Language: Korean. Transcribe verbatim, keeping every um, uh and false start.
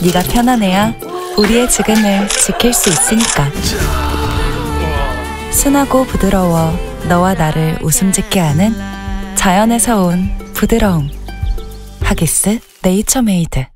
네가 편안해야 우리의 지금을 지킬 수 있으니까. 순하고 부드러워 너와 나를 웃음 짓게 하는 자연에서 온 부드러움. 하기스 네이처메이드.